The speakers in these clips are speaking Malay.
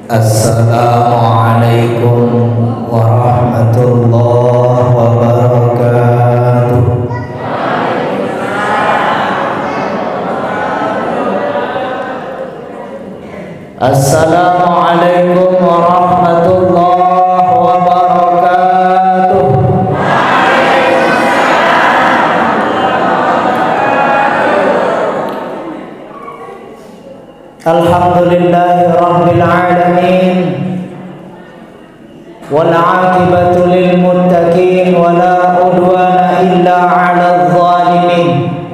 Assalamualaikum warahmatullahi wabarakatuh. Assalamualaikum warahmatullahi wabarakatuh. Alhamdulillahi rabbil alamin, wal aqibatu lil muttaqin, wala udwana illa 'alal zalimin.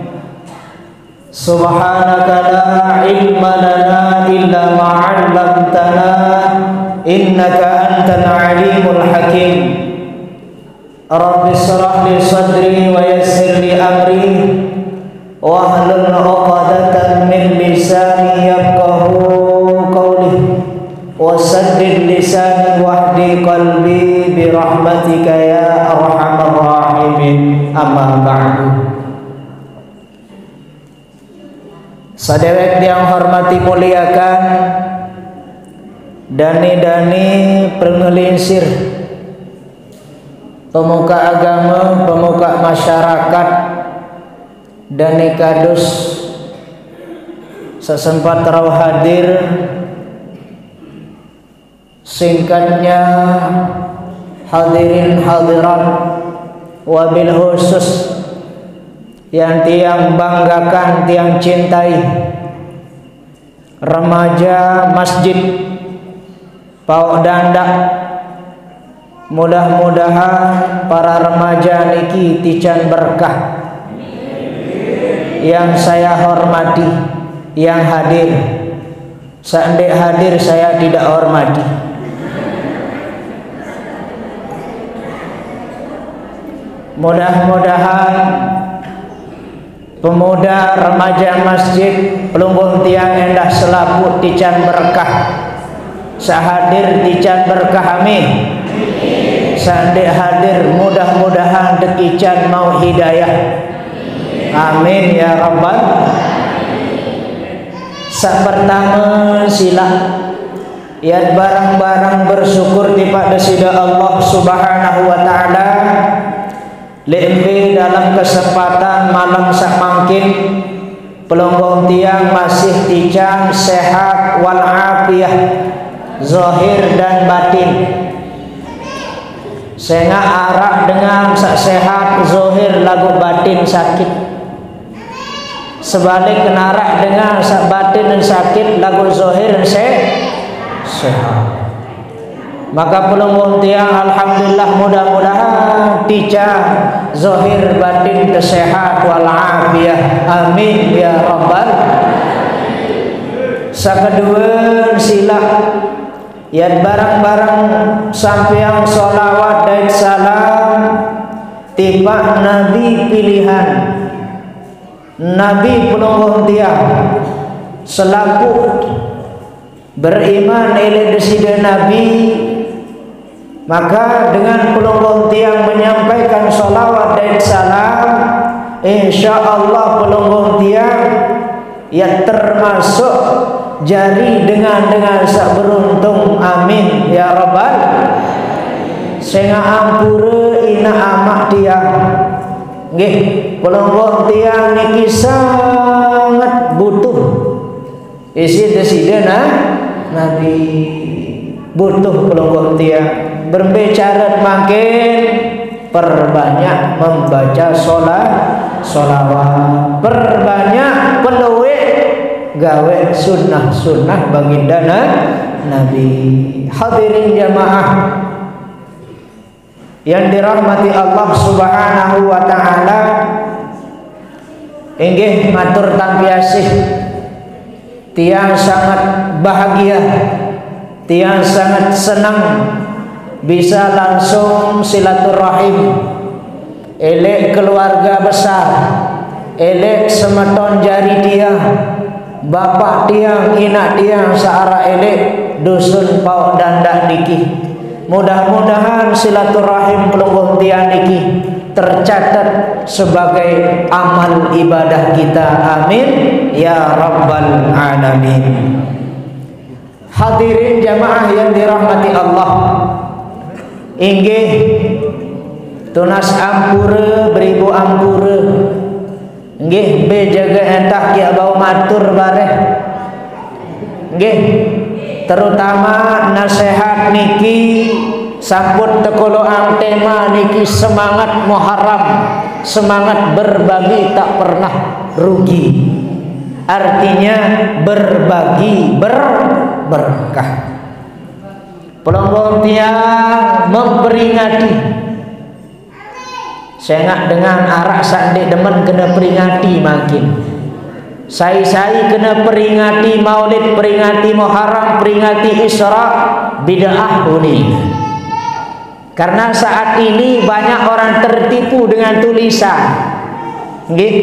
Subhanaka la ilma lana illa ma 'allamtana, innaka antal alimul hakim. Rabbi shrah li sadri wa yassir li amri wahlul 'uqdatan min lisani yafqahu qawli wasaddid lisani wahdi qalbi birahmatika ya arhamar rahimin. Amma ba'du. Sadewek yang hormati muliakan, dani-dani penggelinsir, pemuka agama, pemuka masyarakat, dani kadus sesempat rawuh hadir. Singkatnya hadirin hadirat, wabil khusus yang tiang banggakan, tiang cintai, remaja masjid Pauk Dandak. Mudah-mudahan para remaja niki tican berkah. Yang saya hormati, yang hadir, seandainya hadir saya tidak hormati. Mudah-mudahan pemuda remaja masjid Pelunggung Tiang Endah Selaput tican berkah. Sahadir tican berkah, amin. Seandainya hadir mudah-mudahan dekican mau hidayah, amin ya rabbal. Sak pertama sila ya barang-barang bersyukur kepada Sida Allah Subhanahu wa taala. Lembe dalam kesempatan malam sak mangkin Pelunggung Tiang masih tican sehat wal afiyah zahir dan batin. Saya arak dengan sak sehat zahir lagu batin sakit. Sebalik kenarak dengan sak batin dan sakit lagu zahir sehat. Maka Pelunggung Tiang alhamdulillah mudah-mudahan tica zahir batin kesehat wal afiyah, amin ya rabbal. Sakedua sila ya barang-barang sampeang sholawat dan salam tiba nabi pilihan, Nabi Pelunggung Tiang selaku beriman oleh desida Nabi. Maka dengan Pelunggung Tiang menyampaikan sholawat dan salam, insya Allah Pelunggung Tiang ya termasuk jari dengan sak beruntung, amin ya rabbal. Saya ampura ina amak Tiang nggih, Pelunggung Tiang niki sangat butuh isi desida Nabi, butuh Pelunggung Tiang. Berbicara makin perbanyak membaca sholawat, perbanyak peluit gawe sunnah baginda Nabi. Hadirin jamaah yang dirahmati Allah Subhanahu wa taala, inggih matur tampiasih tiang sangat bahagia, tiang sangat senang bisa langsung silaturahim elek keluarga besar, elek semeton jari tiang, bapak tiang, inak tiang searah elek dusun Pauk Dandak niki. Mudah-mudahan silaturahim Pelunggung Tiang niki tercatat sebagai amal ibadah kita, amin ya rabbal alamin. Hadirin jamaah yang dirahmati Allah, inggih tunas ampura beribu ampura, inggih be jaga entah kia bau matur bareh, inggih terutama nasihat niki sambut tekoloang tema niki semangat Muharram, semangat berbagi tak pernah rugi. Artinya berbagi berkah. Pelongong tiang memperingati. Saya nak dengan arak sandi demen kena peringati makin. Saya kena peringati Maulid, peringati Muharram, peringati Isra, bid'ah ini. Karena saat ini banyak orang tertipu dengan tulisan. Nggih.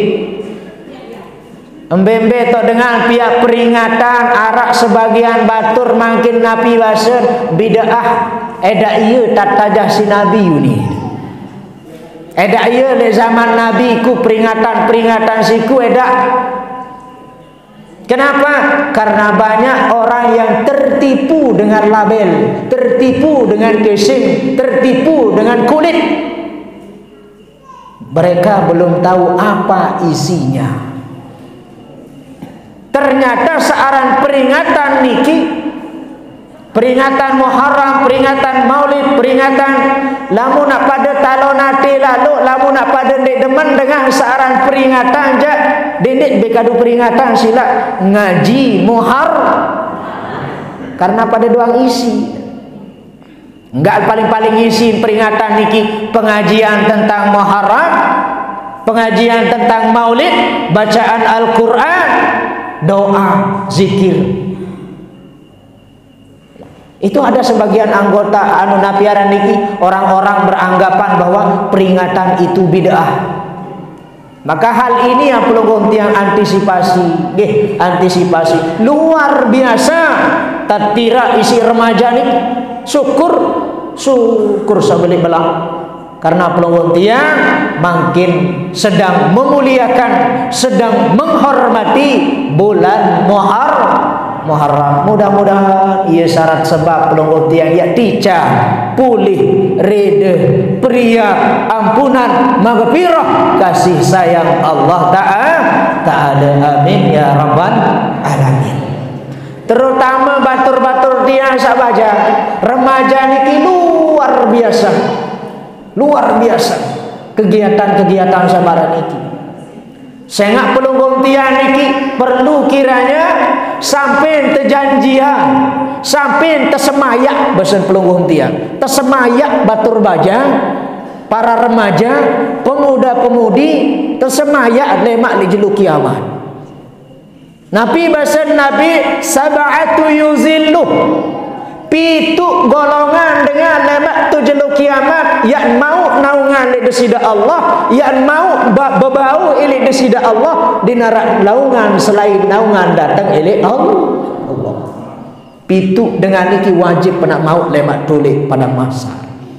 Embembe to dengan pihak peringatan arak sebagian batur makin nabi basir bid'ah eda ieu tatajah si nabi ini. Eda ieu le zaman nabi ku peringatan siku eda. Kenapa? Karena banyak orang yang tertipu dengan label, tertipu dengan casing, tertipu dengan kulit. Mereka belum tahu apa isinya. Ternyata searan peringatan niki, peringatan Muharram, peringatan Maulid, peringatan lamun nak pada talonate lalu, lamun nak pada dek demen dengan searan peringatan je, dendek bekadu peringatan sila ngaji Muharram. Karena pada doang isi. Enggak paling-paling isi peringatan niki pengajian tentang Muharram, pengajian tentang Maulid, bacaan Al-Qur'an, doa, zikir. Itu ada sebagian anggota anu napiaran niki orang-orang beranggapan bahwa peringatan itu bid'ah. Maka hal ini yang perlu tiang antisipasi, antisipasi luar biasa. Tatira isi remaja ni syukur sabeli belah. Karena pelongon tiang makin sedang memuliakan, sedang menghormati bulan Muharram. Mudah-mudahan ia syarat sebab pelongon tiang ya tica, pulih, reda, priak, ampunan, maghfirah, kasih sayang Allah Ta'ala. Amin ya rabbal alamin. Terutama batur-batur tiang sabaja, remaja niki luar biasa. Luar biasa kegiatan-kegiatan sabaran itu. Sengak pelunggong tiang niki perlu kiranya sampai terjanjian, sampai tersemayak besen pelunggong tiang, tersemayak batur bajang, para remaja, pemuda-pemudi tersemayak lemak di jelu kiamat. Nabi besen Nabi sab'atu yuzilluh, pitu golongan dengan lemak tu jelu kiamat yang mau naungan di desida Allah, yang mau berbau ilik desida Allah, di narak naungan selain naungan datang ilik Allah. Pitu dengan niki wajib nak mau lemak tulik pada masa.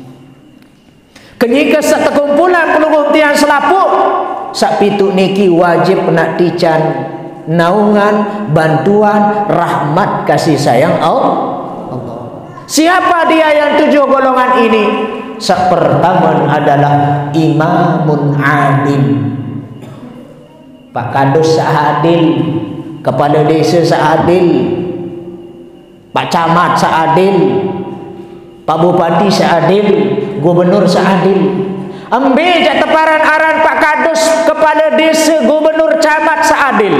Kenyika sekumpulan pelunggung tiang selapuk, sak pitu niki wajib nak tican naungan, bantuan, rahmat, kasih sayang Allah. Siapa dia yang 7 golongan ini? Pertama adalah imamun alim, Pak Kadus seadil, kepala desa seadil, Pak Camat seadil, Pak Bupati seadil, Gubernur seadil. Ambil jak teparan aran Pak Kadus, kepala desa, Gubernur, Camat seadil.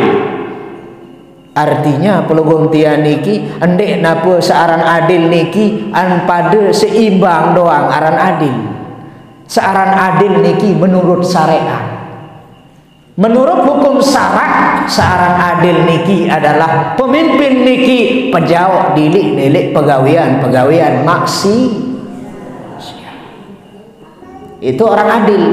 Artinya pelugong tian niki endek napa searan adil niki an pada seimbang doang aran adil. Searan adil niki menurut syariat. Menurut hukum syarak, searan adil niki adalah pemimpin niki pejawat dilik pegawaian maksi. Itu orang adil.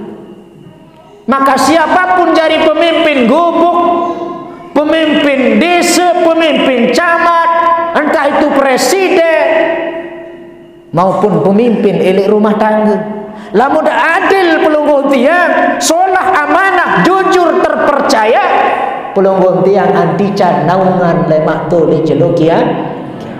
Maka siapapun jadi pemimpin gubuk, pemimpin desa, pemimpin camat, entah itu presiden maupun pemimpin elit rumah tangga, lamun adil pelunggung tiang, solah amanah, jujur, terpercaya, pelunggung tiang antican naungan lemak tu di jelukian.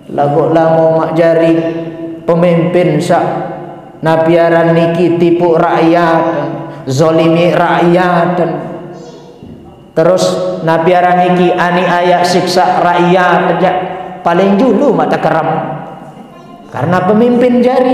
lagu lamo mak jari pemimpin sak nabiaran niki tipu rakyat, zolimi rakyat, terus nabiaran niki aniaya siksa rakyat, paling dulu mata keram karena pemimpin jari.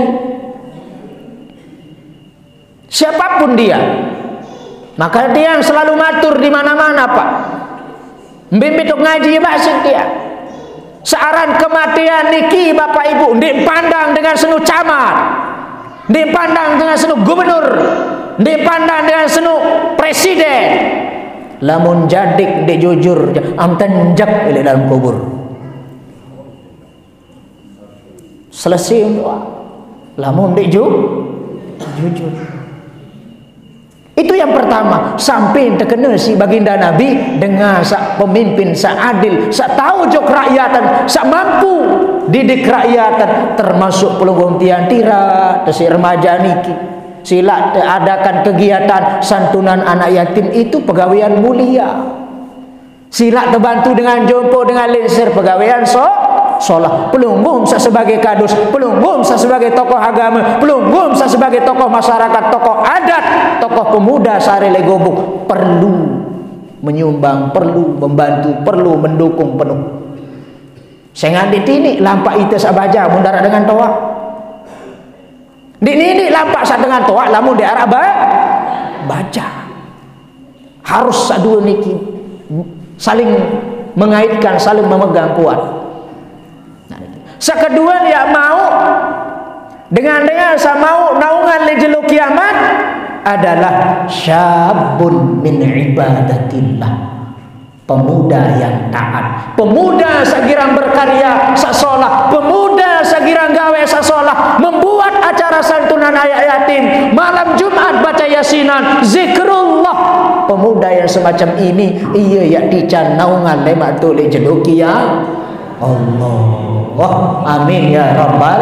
Siapapun dia, maka dia yang selalu matur di mana-mana Pak. Mbimbing ngaji basik dia. Searan kematian niki Bapak Ibu dipandang dengan senu camat, dipandang dengan senu gubernur, dipandang dengan senu presiden. Lamun jadik de jujur am tenjak di dalam kubur. Selesai doa. Lamun de jujur. Itu yang pertama, sampai terkena si baginda Nabi dengan sak pemimpin sak adil, sak tahu jok rakyatan, sak mampu didik rakyatan, termasuk pelunggung tiang tira, si remaja niki. Sila adakan kegiatan santunan anak yatim itu pegawaian mulia. Sila terbantu dengan jompo dengan lenser pegawaian sholat. Pelunggum sebagai kadus, pelunggum sebagai tokoh agama, pelunggum sebagai tokoh masyarakat, tokoh adat, tokoh pemuda sare legobuk perlu menyumbang, perlu membantu, perlu mendukung penuh. Saya ngadit ini lampak itu sabaja mundara dengan toa. Di ini lampak sa dengan toa, lamun di arah baca. Harus sadua niki saling mengaitkan, saling memegang kuat. Sekedua dia mau dengan saya mau naungan lejelu kiamat adalah syabun min ibadatillah, pemuda yang taat, pemuda sagirang berkarya sasolah, pemuda sagirang gawe sasolah, membuat acara santunan anak yatim, malam Jumat baca yasinan, zikrullah. Pemuda yang semacam ini iya ya dican naungan lemak tu lejelu kiamat. Allah, amin ya rabbal.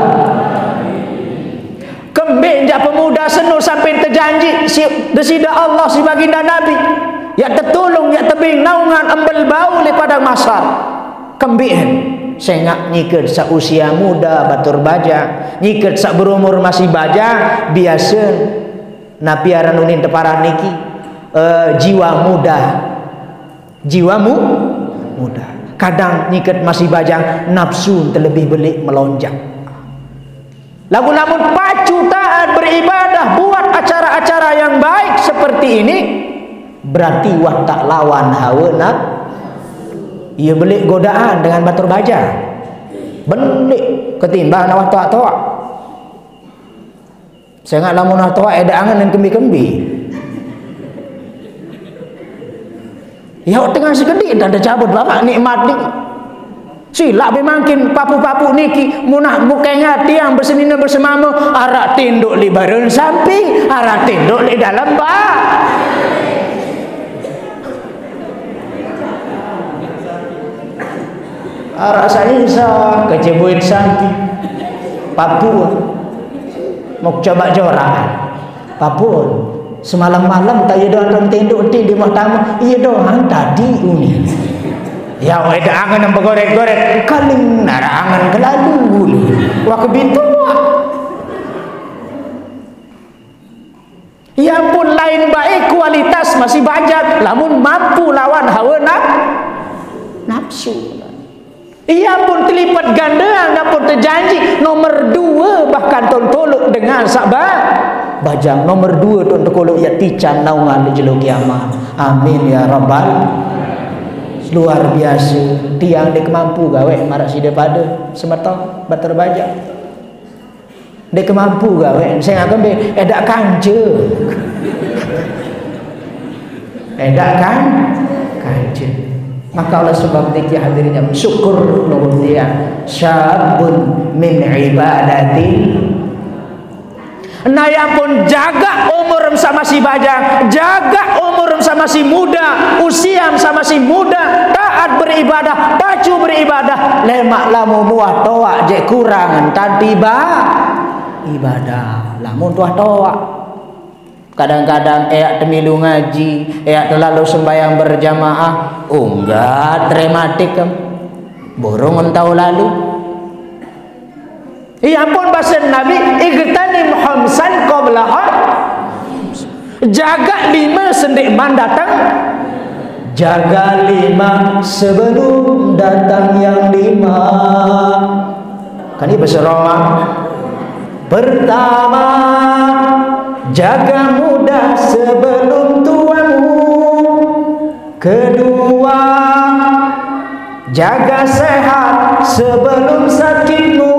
Kembing ja pemuda senu sampai terjanji desida Allah si baginda Nabi ya tertolong ya tebing naungan embel bau le padang masar. Kembing sengak nyiket sa usia muda batur baja, nyiket sa berumur masih baja, biasa napiaran unin teparan niki jiwa muda, jiwamu muda. Kadang nyiket masih bajang, nafsu terlebih belik melonjak. Lamun pacu taat beribadah, buat acara-acara yang baik seperti ini, berarti wah tak lawan hawa nak. Ia belik godaan dengan batur baja, belik ketimbang nawah toa-toa. Saya nggak lamun nawah toa ada angan dan kembi-kembi. Ya tengah sekedip dan ada cabut bapak nikmat ni. Sila bemangkin papu-papu niki munah bukenya tiang bersenina bersemama arak tinduk li bareng sampi, arak tinduk li dalam bak. Arak salisa kecebuin sampi Papua mau coba joran Papua. Semalam malam tak ada orang tenduk di rumah tamu. Iya doang tadi uni. Ya ada angan yang bergorek-gorek. Kaling nara angan kelalu. Wah kebitu. Ya pun lain baik kualitas masih banyak. Namun mampu lawan hawa nafsu. Ia pun terlipat ganda, pun terjanji nomor 2 bahkan tontoluk dengan sabar bajang nomor 2 tontoluk ya tican naungan di jelu kiamat. Amin ya rabbal. Luar biasa tiang dek mampu gawe marak si daripada semata bater baja dek mampu gawe saya akan be edak kanje edak kanje. Maka oleh sebab itu hadirnya syukur nuhun dia syabun min ibadati. Nah yang pun jaga umur sama si bajang, jaga umur sama si muda, usia sama si muda, taat beribadah, pacu beribadah, lemak lamu buah toa je kurang tantiba ibadah lamun tuah toa. Kadang-kadang temilu ngaji, terlalu sembahyang berjamaah, enggak dramatik borong entau lalu. Ia pun bahasa Nabi, igtanim khamsan qabla jaga 5 sendik man datang, jaga 5 sebelum datang yang 5. Kan ini bahasa Roma. Pertama, jaga muda sebelum tuamu. Kedua, jaga sehat sebelum sakitmu.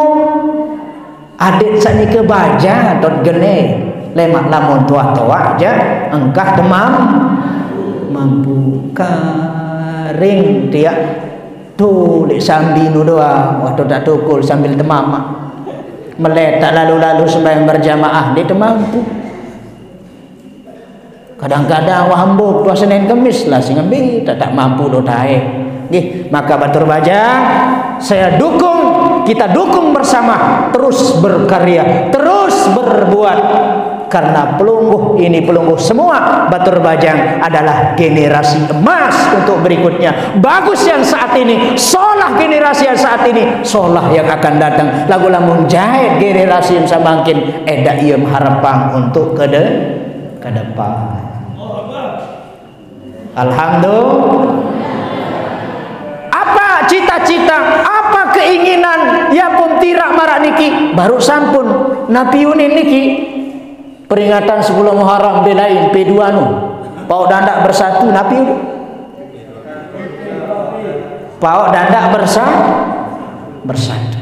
Adik sani ke baja dot gene lemak lamun tua-tua aja engkah demam mampu karing dia tulik sambil nu doang waktu tak tukul sambil demam meletak lalu-lalu sembahyang berjamaah dia mampu. Kadang-kadang wahambuk tua Senin Kemis lah sing ambil tak mampu do tae. Nggih, maka batur baja saya dukung, kita dukung bersama terus berkarya, terus berbuat, karena pelungguh ini pelungguh semua batur bajang adalah generasi emas untuk berikutnya. Bagus yang saat ini, solah generasi yang saat ini, solah yang akan datang. Lagu lamun jahit generasi yang sabangkin edak ia harapang untuk ke depan. Alhamdulillah. Apa cita-cita, apa keinginan ya pun tirak marak niki baru sampun napiunin niki peringatan 10 Muharram belain P2 nu pau dandak bersatu napiun pau dandak bersatu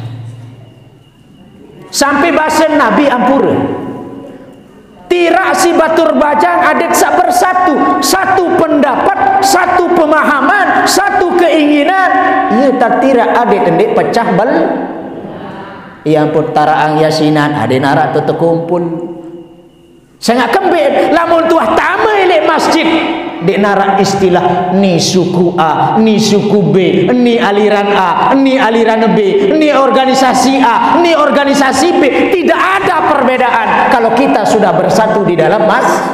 sampai bahasa Nabi ampura tirak si batur bajang adik sak bersatu, satu pendapat, satu pemahaman, satu keinginan. Ia tak tirak adik tendik pecah bel. Yang putaraang yasinan adik narak tu terkumpul. Sangat kembir lamun tuah tamu ilek masjid. Dek narak istilah ni suku A, ni suku B, ni aliran A, ni aliran B, ni organisasi A, ni organisasi B. Tidak ada perbedaan kalau kita sudah bersatu di dalam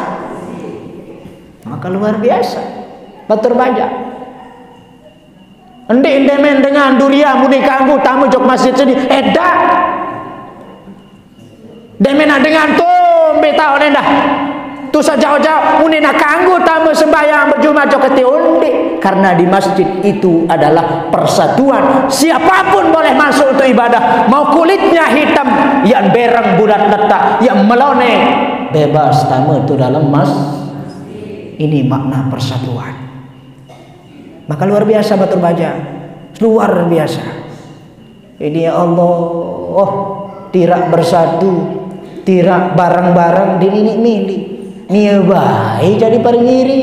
maka luar biasa batur baja. Endek demen dengan durian mudi kanggu tamu jok masjid sini edak demen dengan tombe tau nendah tu sajauh-jauh muni nak kanggu tamu sembahyang berjumlah jok keti undi, karena di masjid itu adalah persatuan. Siapapun boleh masuk untuk ibadah, mau kulitnya hitam yang bereng bulat letak yang melone bebas tamu itu dalam ini makna persatuan. Maka luar biasa batur baja, luar biasa ini ya Allah. Tirak bersatu, tirak bareng-bareng di milik nia baik jadi paringiri.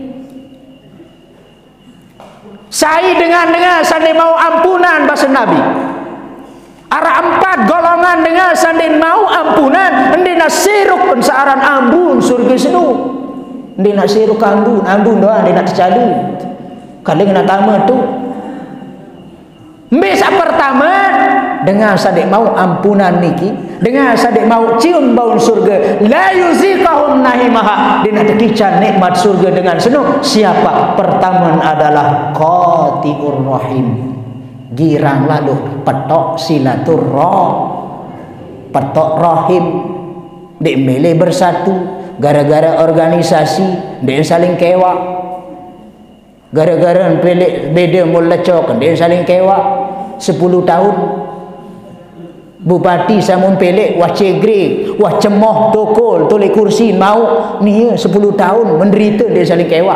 Saya dengan sandi mau ampunan bahasa Nabi. Arah 4 golongan dengan sandi mau ampunan, endi nak siruk pensaaran ambun surga senu. Endi nak siruk ambun doang, endi nak tercadu. Kali kena tama tu. Bisa pertama dengan sadik mau ampunan niki, dengan sadik mau cium bau surga, la yuzikahum nahimaha, dia nak tekican nikmat surga dengan senuh. Siapa? Pertama adalah qati'ur rahim, girang lalu petok silaturrahim, petok rahim, dia milih bersatu gara-gara organisasi, dia saling kewak. Gara-gara pelik beda melecok, dia saling kewak. 10 tahun bupati samun pelik wah cegre wah cemoh tokol tolek kursi mau ni 10 tahun menderita dia saling kewak.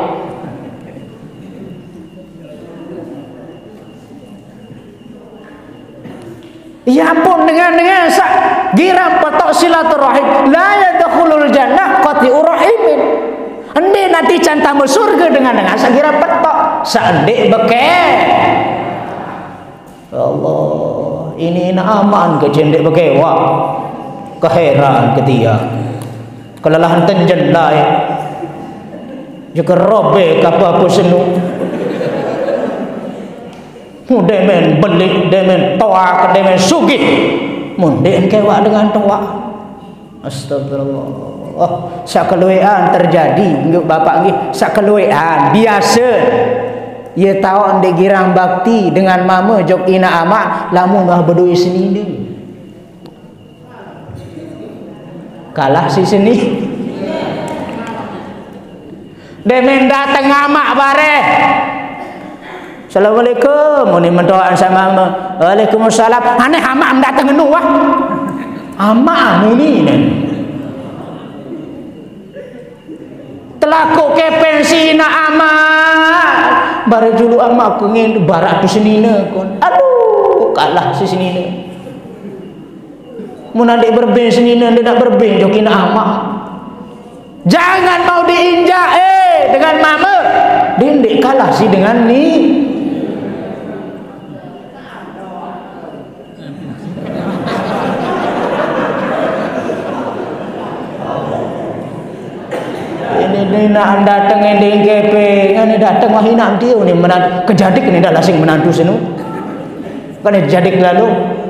Ya pun dengan giram patok silaturahim la yadkhulul jannah qati'ur rahimin. Ende nanti cantamu surga dengan sagira petok saendek beke. Allah, ini aman ke jendek beke wah. Keheran ketia. Kelelahan tenjen lai. Juga robe apa senu. Demen belik, demen toa, demen sugih. Munden kewak dengan toa. Astagfirullah. Sakeluean terjadi bapak nggih, sakeluean biasa. Ia tahu ndek girang bakti dengan mama jok ina ama lamun bah berdui seninding. kalah si sini. Demen datang amak bare. Assalamualaikum, muni mendoakan sama ama. Waalaikumsalam. Aneh amak datang ngenu wah. Amak muni nen. Telakuk kepen sina amak. Bare julu amak kengin barak tu senina kon. Aduh, kalah si senina. Mun adik berbeng senina dia nak berbeng jokin amak. Jangan mau diinjak dengan mama. Dindek kalah sih dengan ni. Ini nak datang ending kepe, ini datang mahina dia ni menantu kejadik ni dah lasing menantu senu. Kan kejadik lalu.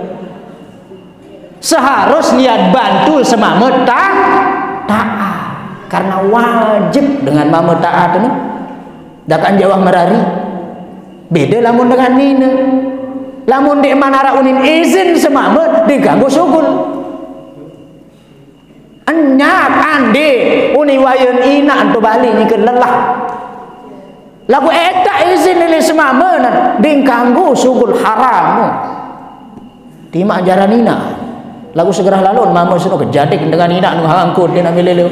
Seharus niat bantu semama taat. Karena wajib dengan mama taat ni. Dakan jawah merari. Beda lamun dengan nina. Lamun dek manara unin izin semama diganggu sugul. Enyak ande uni wayan ina antu bali ni ke lelah. Lagu eta izin ini semama nan diganggu sugul haram. Tima ajaran ina. Lagu segera lalu mama suruh kejadik dengan ina nu hangkut dia nak milih.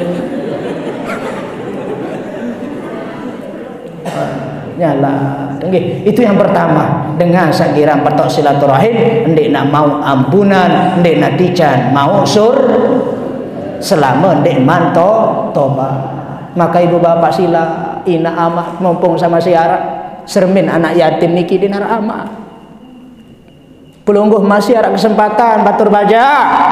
Nyala. Itu yang pertama. Dengan sakira patok silaturahim, ndek nak mau ampunan, ndek nak dican, mau sur selama ndek manto tobat. Maka ibu bapak sila ina amak mumpung sama siara sermin anak yatim niki dinar amak. Pelungguh masih ada kesempatan batur baja.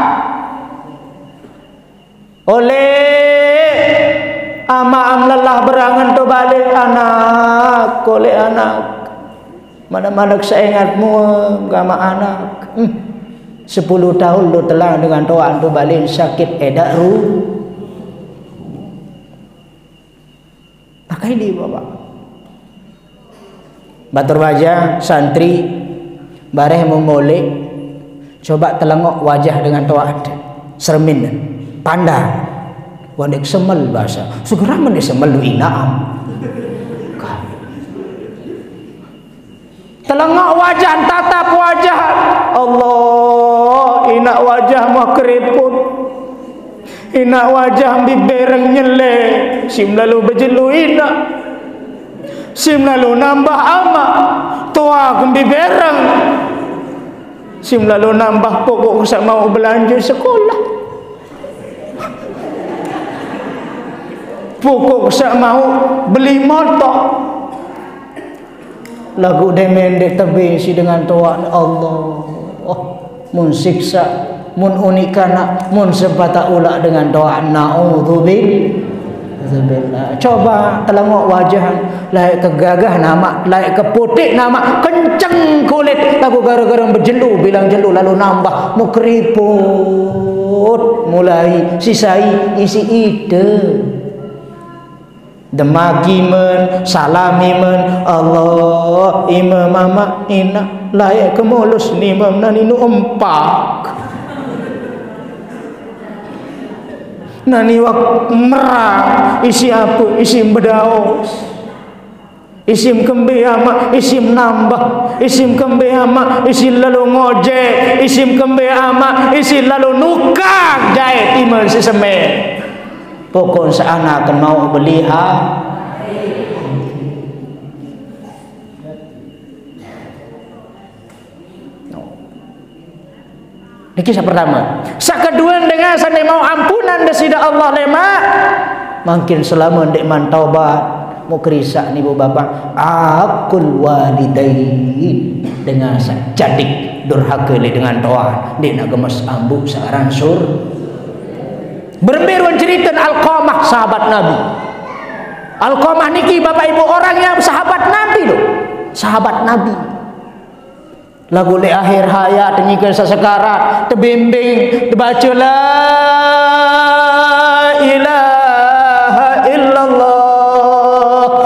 Oleh ama lelah berangan tu balik anak, oleh anak. Mana-mana seingatmu gama anak. 10 tahun lu telah dengan doa tu balik sakit edak ru. Pakai di bapak. Batur baja santri bareh memolek coba telengok wajah dengan doa sermin pandai. Wanek semel bahasa segera menek semel lu inaam telengok wajah tatap wajah Allah inak wajah mau keriput inak wajah bibereng nyele sim lalu berjelu inak sim lalu nambah amak tua bibereng sim lalu nambah pokok sak mau belanja sekolah pokok sak mau beli motor lagu demen dek tebing si dengan tuan Allah mun siksa mun unikana mun sebata ulak dengan doa naudzubillah. Coba telengok wajah layak kegagah nama layak keputik nama kenceng kulit lagu gara-gara berjelu bilang jelu lalu nambah mukriput mulai sisai isi ide demagimen salamimen Allah imam mama ina layak kemulus ni imam nani nu empak nani wak merah isi apa isim berdaus isim kembeama isim nambah isim kembeama isim lalu ngojek isim kembeama isim lalu nukang jahit iman sesemen pokok seanak akan mau beli ini kisah pertama. Sakedua dengan sandi mau ampunan desida Allah lemak makin selama ndek man taubat mau kerisa ni bu bapak akul walidain dengan sajadik durhaka le dengan doa ndek nak gemes ambu sekarang sur berbiruan cerita Alqamah sahabat Nabi. Alqamah niki bapak ibu orang yang sahabat Nabi loh, sahabat Nabi. Lagu le akhir hayat nyikan sesekarat terbimbing terbaca la ilaha illallah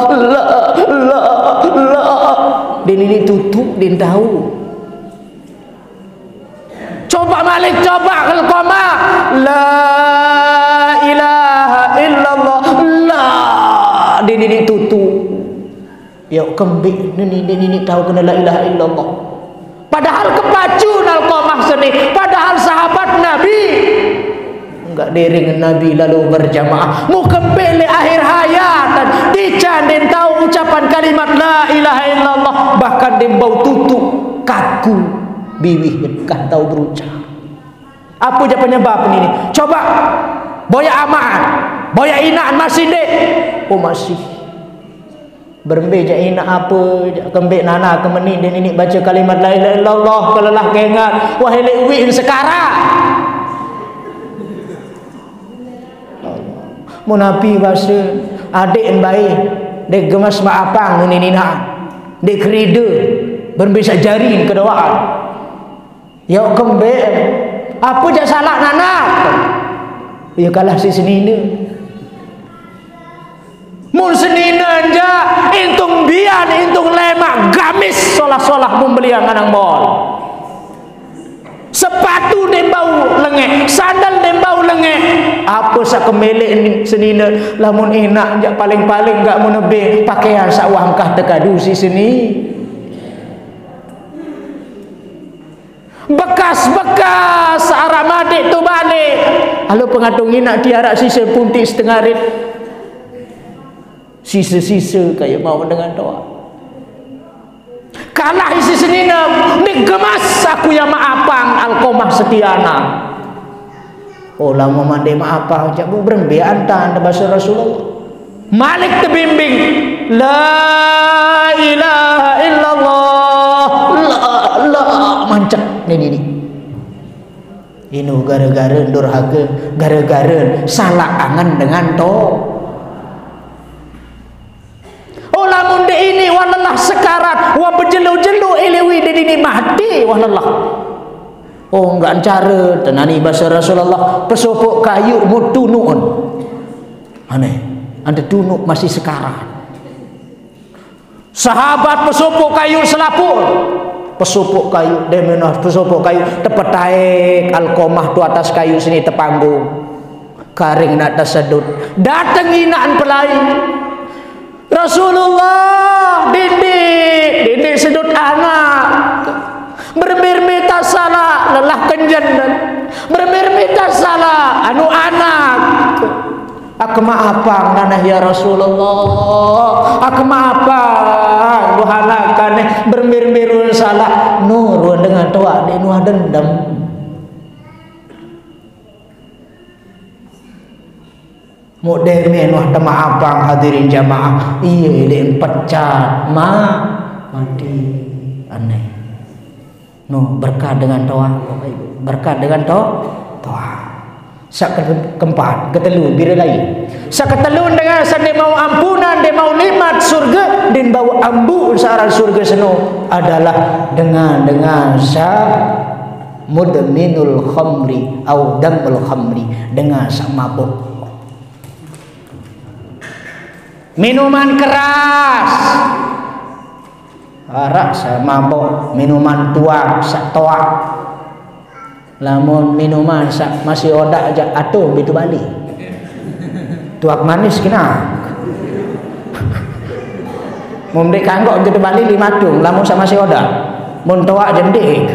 la din ini tutup din tahu. Coba Malik coba Alqamah la kembik ini tahu kena la ilaha illallah. Padahal kepacu Alqamah seni, padahal sahabat Nabi enggak dering Nabi lalu berjamaah mu kembik le akhir hayat dan dicandin tahu ucapan kalimat la ilaha illallah, bahkan dia bau tutup kaku biwih kan tahu berucap. Apa je penyebab ini? Coba boya amaan, boya inaan masih dek. Oh masih berembe je ina apa kembik nana kemeni dan ini baca kalimat la ilaha illallah kelelah kengat wahai lewi sekarang munapi bahasa adik yang baik dek gemas maapang ini nina dek kerida berbisa jari kedoaan ya kembik apa je salah nana ya kalah si senina mun senina je intung bian intung lemak gamis solah-solah membeli yang anang mall sepatu dia bau lengek sandal dia bau lengek apa sak kemelek ni senina lamun enak je paling-paling gak menebih pakaian sak wangkah tekadu si seni bekas-bekas arah madik tu balik lalu pengatung nak tiarak sisa puntik setengah rit sisa-sisa kayak mau dengan doa kalah isi senina ni gemas aku yang maapang Alqamah setiana oh lama mandi maapang cak bu berembe antan bahasa Rasulullah Malik terbimbing la ilaha illallah la mancak ni inu gara-gara durhaka gara-gara salah angan dengan to lamun de ini walalah sekarat wa berjelu-jelu elewi de ini mati walalah oh enggak cara tenani bahasa Rasulullah pesopok kayu mutunuun aneh anda tunuk masih sekarat sahabat pesopok kayu selapul pesopok kayu demenah pesopok kayu tepetai Alqamah tu atas kayu sini tepanggung karing nak tersedut datang inaan pelai Rasulullah didik sedut anak bermirmita salah lelah kenjan bermirmita salah anu anak aku maafkan nanah ya Rasulullah aku maafkan buhanakan bermirmirun salah nur dengan tua di nuah dendam Mudeme nuh temaapang hadirin jamaah iya ilin pecat mati aneh no berkah dengan doa berkah dengan doa sak keempat ketelu bira lain sak ketelu dengan sande mau ampunan dia mau nikmat surga din bau ambu saran surga seno adalah dengan sak mudminul khamri au damul khamri dengan sak mabuk minuman keras arak saya mabok minuman tua sak toak lamun minuman sak masih odak aja atuh bitu balik tuak manis kena mun dek kanggok bitu balik 5 tung lamun sak masih odak mun toak jendik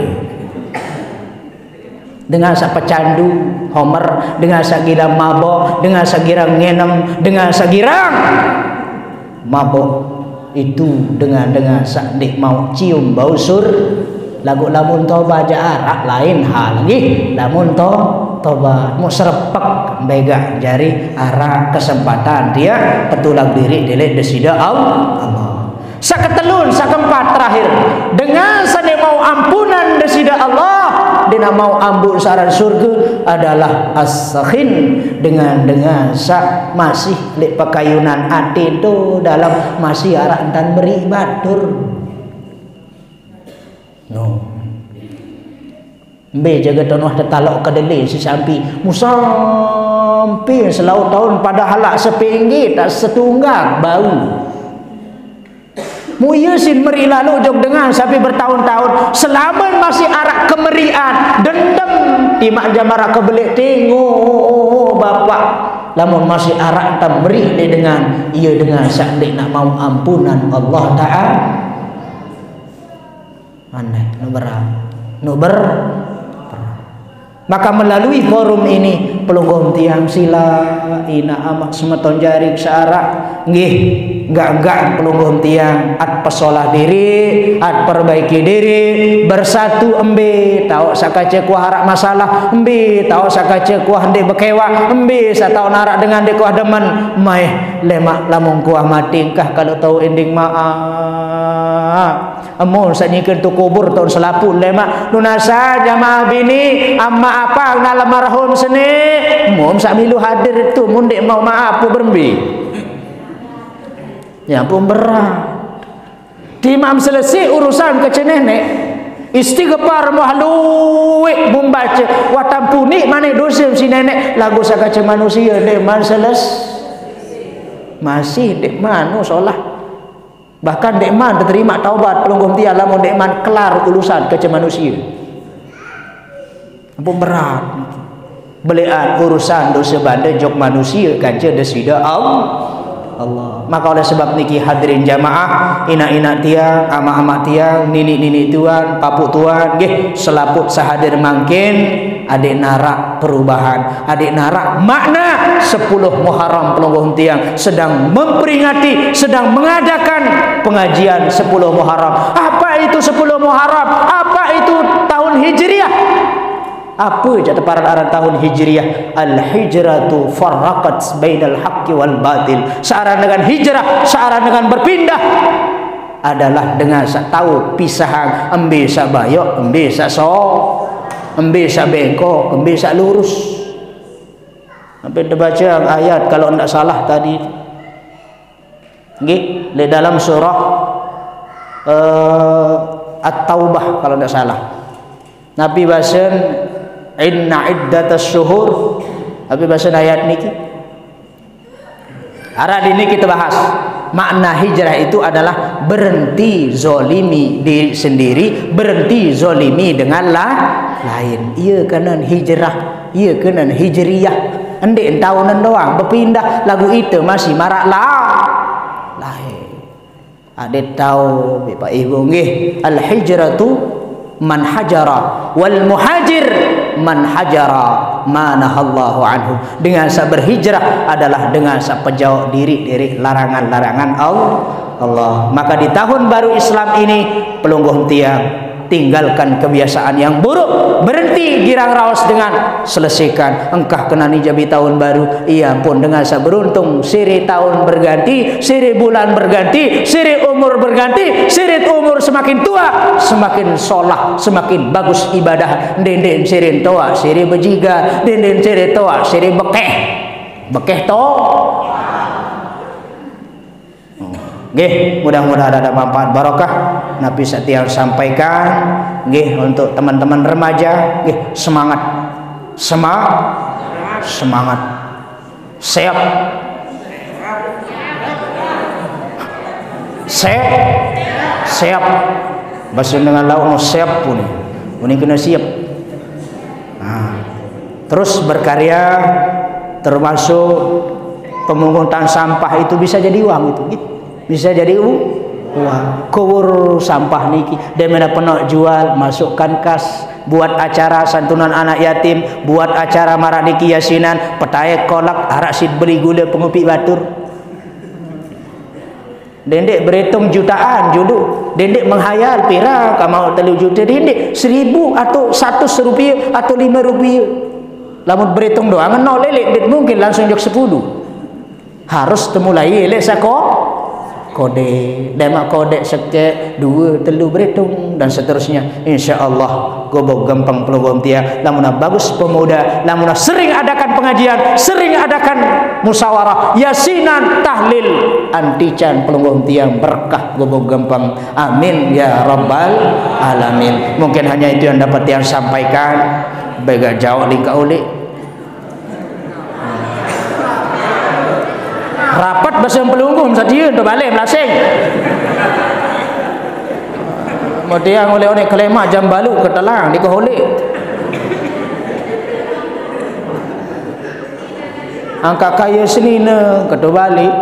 dengan sak pecandu homer dengan sak girang mabok dengan sak girang ngenem dengan sak girang mabok itu dengan sak dik mau cium bau sur lagu lamun toba aja arak lain hal lagi lamun toba mau serepek bega jari arak kesempatan dia petulang diri dilek desida Allah sak ketelun sak keempat terakhir dengan sane mau ampunan desida Allah dina mau ambun saran surga adalah as-sakhin dengan sak masih lek pakayunan ati tu dalam masih arak dan beri batur no be jaga tonoh tetalok kedele sesampi musampi selau tahun pada halak sepinggit tak setunggang bau Muyasin meri lalu jog dengan sampai bertahun-tahun selama masih arak kemerian dendam imak jamara kebelik tengok bapak lamun masih arak tak beri dengan ia dengan saklik nak mau ampunan Allah Ta'ala aneh nuber. Maka melalui forum ini pelungguh tiang sila ina amak semeton jarik searak nggih enggak pelungguh tiang at pesolah diri at perbaiki diri bersatu embe tahu sakace kuah harak masalah embe tahu sakace kuah ndek bekewa embe satau narak dengan ndek kuah demen mai lemak lamun kuah matingkah kalau tahu ending maaf amun sanyikeun tu kubur tahun selapu lemak lunasa jamaah bini amma apa na almarhum seni mum sak milu hadir itu mun dek mau maaf pu berembi ya pun berat timam selesai urusan kece nenek istighfar muhaluwe membaca watampuni mana dosa si nenek lagu sakace manusia dek man masih dek manu solah bahkan dekman diterima taubat pelungguh tiang lamun dekman kelar urusan kece manusia ampun berat belian urusan dosa bandar jok manusia kanca desida Allah. Maka oleh sebab niki hadirin jamaah ina-ina tiang ama-ama tiang nini-nini tuan papuk tuan nggih selaput sahadir mangkin adik narak perubahan adik narak makna 10 Muharram pelungguh tiang sedang memperingati sedang mengadakan pengajian 10 Muharram. Apa itu 10 Muharram? Apa itu tahun Hijriah? Apa jatuh paran-aran tahun Hijriah? Al-hijratu farraqat bainal haqqi wal batil. Searah dengan hijrah, searah dengan berpindah adalah dengan tahu pisahan embe sak bayok, embe sak embe sak bengkok, embe sak lurus. Sampai terbaca ayat kalau tidak salah tadi nggih di dalam surah At-Taubah kalau tidak salah. Nabi bahasan inna iddatas syuhur tapi bahasa ayat niki arah ini kita bahas makna hijrah itu adalah berhenti zolimi diri sendiri berhenti zolimi dengan lain iya kanan hijrah iya kanan hijriyah endek tahunan doang berpindah lagu itu masih marak lain ada tahu Bapak Ibu nggih al hijratu man hajara wal muhajir man hajara manahallahu anhu. Dengan berhijrah adalah dengan pejauh diri dari larangan-larangan Allah. Maka di tahun baru Islam ini pelungguh tiang tinggalkan kebiasaan yang buruk, berhenti girang raos dengan selesaikan engkah kena nijabi tahun baru ia pun dengan beruntung siri tahun berganti, siri bulan berganti, siri umur berganti, siri umur semakin tua semakin solah, semakin bagus ibadah denden siri toa siri bejiga denden siri toa siri bekeh to nggih mudah-mudahan ada manfaat barokah Nabi Setiang sampaikan nggih untuk teman-teman remaja nggih semangat siap bahasa dengan lauk siap pun ini kena siap terus berkarya termasuk pemungutan sampah itu bisa jadi uang itu gitu. Bisa jadi uang kubur sampah niki dan mana penak jual masukkan kas buat acara santunan anak yatim buat acara maradiki yasinan petaye kolak arasid beli gula pengupi batur dendek berhitung jutaan judul dendek menghayal pira kamau 3 juta dendek 1000 atau 100 rupiah atau 5 rupiah lamun berhitung doang nol lelek mungkin langsung jok 10 harus temulai lelek sako kode demak kode seke 2 3 berhitung dan seterusnya insyaallah gobok gampang pelugom tia lamuna bagus pemuda lamuna sering adakan pengajian sering adakan musyawarah yasinan tahlil antican pelugom tia berkah gobok gampang amin ya rabbal alamin. Mungkin hanya itu yang dapat yang sampaikan bega jauh lingka uli rapat bahasa pelunggung sadia untuk balik melasing kemudian oleh kelema jam balu ke telang di keholik angka kaya senina ketua balik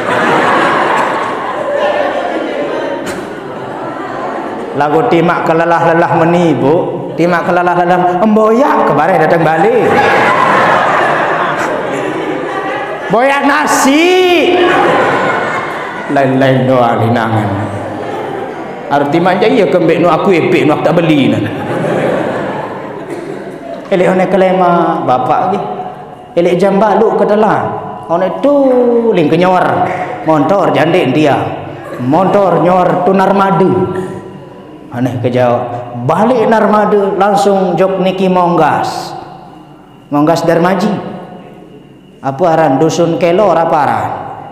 lagu timak kelelah-lelah menipu, timak kelelah-lelah emboyak kemarin datang balik boyak nasi lain-lain doa linangan arti manja iya kembek nu aku epek nu aku tak beli nak elek one kelema bapak lagi elek jam baluk ke dalam one tu ling kenyor motor jandek dia motor nyor tu narmadu aneh kejauh balik narmadu langsung jok niki monggas Darmaji apa aran dusun kelor apa aran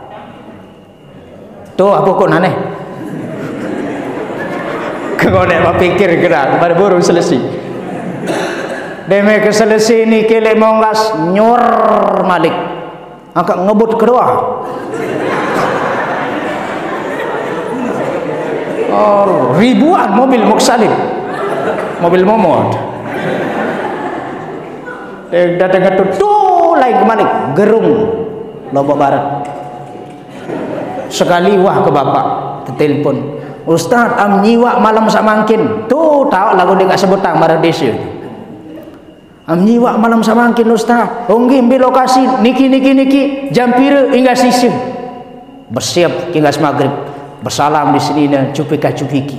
tuh apa kok aneh kegonek apa pikir gerak pada burung selesai deme ke selesai ni kele monggas nyor malik angkat ngebut kedua ribuan mobil muksalib mobil momod datang ke tuh lain kemalik gerung Lombok Barat sekali wah ke bapak telepon Ustaz am nyiwak malam samangkin tuh tahu lagu dia kat sebutan marah desa am nyiwak malam samangkin Ustaz onggi ambil lokasi niki jam pira hingga sisi bersiap hingga maghrib bersalam di sini dan cupika-cupiki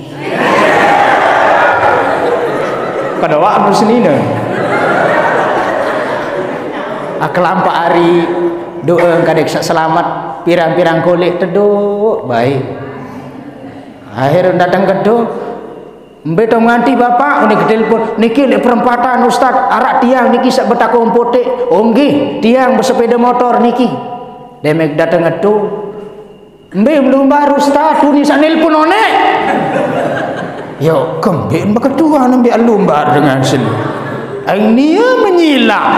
kedua di sini dan kelampak hari doa kadek selamat pirang-pirang kolek teduk baik akhir datang kedua mbetong nganti bapak ini ke telepon niki lek perempatan Ustaz arak tiang niki sak betakong potek onggih tiang bersepeda motor niki demek datang kedua Mbe belum baru Ustaz ni sak nelpon onek. Yo kembek kedua nambi alumbar dengan sini. Aing dia menyilak.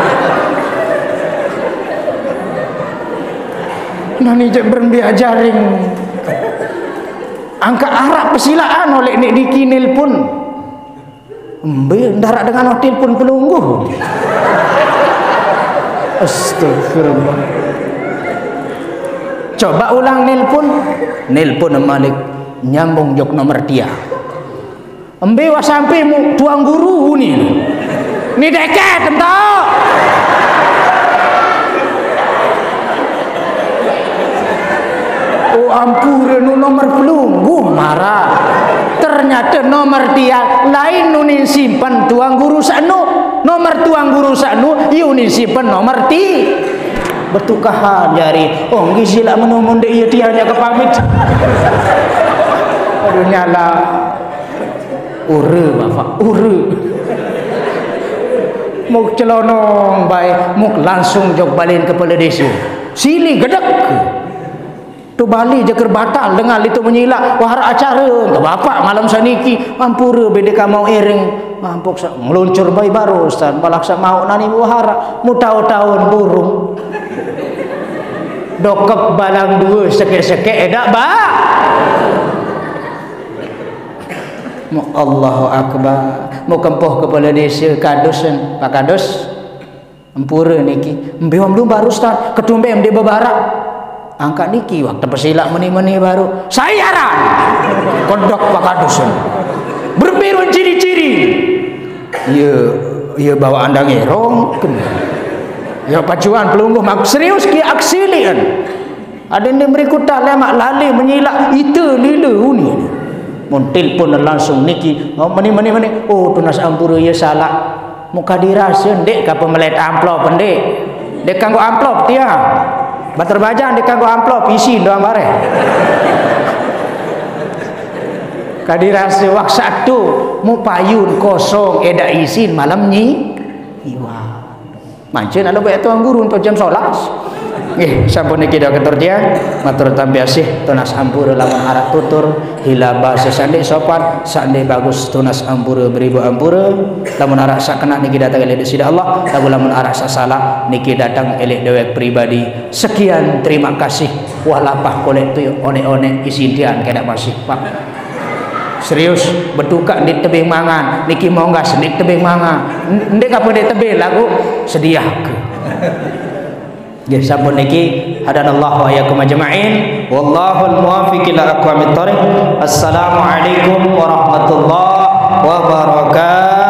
Nani je berembi ajaring. Angka arah pesilaan oleh nek niki nelpon. Mbe ndarak dengan telepon pelungguh. Astagfirullah. Coba ulang nelpon Malik nyambung jok nomor dia embe wa sampai mu tuang guru ni deket entah oh ampun nomor pelungguh marah ternyata nomor dia lain nunin simpan tuang guru saknu nomor tuang guru saknu yunin simpan nomor ti bertukahan jari oh gizi lah menemun dia tianya kepamit aduh nyala ure bapak ure muk celonong baik muk langsung jok balik kepala desa sini gedek tu balik je kerbatal dengan itu menyilak wahara acara ke bapak malam saniki mampura bedeka mau ering mampuk meluncur bayi baru Ustaz balaksa mau nani wahara mu tahun burung dokek balang dua sekek-sekek edak ba mu Allahu Akbar mu kempoh kepala desa kadus Pak Kadus empura niki mbewam belum baru Ustaz ketumbe MD bebarak angkat niki waktu pesilak meni-meni baru sayaran kodok Pak Kadus berbiru ciri-ciri ya bawa anda ngerong ya pacuan pelungguh mak serius ki aksilian ada yang berikutan lemak lali menyilak itu lila uni mun telpon langsung niki oh meni oh tunas ampura ya salah muka dirasa dek ka pemelet amplop pendek dek kanggo amplop dia bater bajang dek kanggo amplop isi doang bare kadirasa wak satu mu payun kosong edak isin malam nyi iwa mancen ada baik tuan guru untuk jam solat sampun niki dah keterja matur tambiasih tunas ampura lawan arak tutur hilaba sesandek sopan sandek bagus tunas ampura beribu ampura lamun arak sak kena niki datang elek sida Allah lamun arak sak salah niki datang elek dewek pribadi sekian terima kasih wah lapah kolek tu one-one isintian kena masih Pak serius bertukar di tebing mangan niki monggas di tebing mangan ndek apa di tebing lagu sedia ke Nggih sampun niki hadanallahu wa iyyakum ajma'in wallahul muwaffiq ila aqwamit thoriq. Assalamualaikum warahmatullahi wabarakatuh.